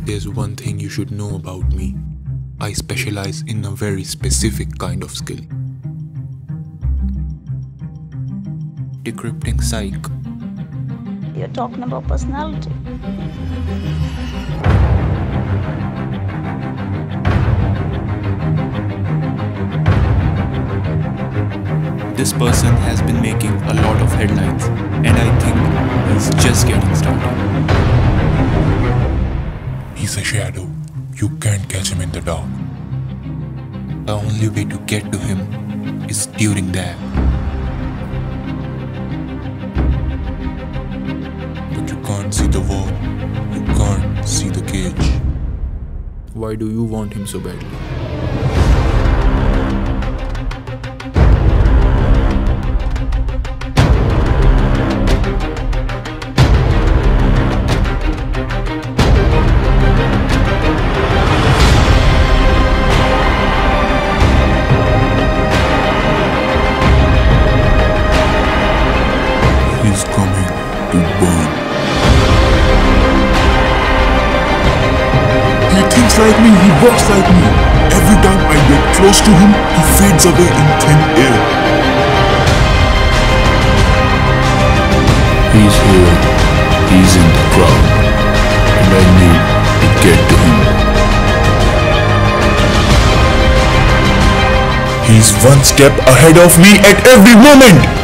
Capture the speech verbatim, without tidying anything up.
There's one thing you should know about me. I specialize in a very specific kind of skill. Decrypting psych. You're talking about personality. This person has been making a lot of headlines, and I think he's just getting started. He's a shadow. You can't catch him in the dark. The only way to get to him is during that. But you can't see the wall. You can't see the cage. Why do you want him so badly? He's coming to burn. He thinks like me, he walks like me. Every time I get close to him, he fades away in thin air. He's here. He's in the crowd. And I need to get to him. He's one step ahead of me at every moment.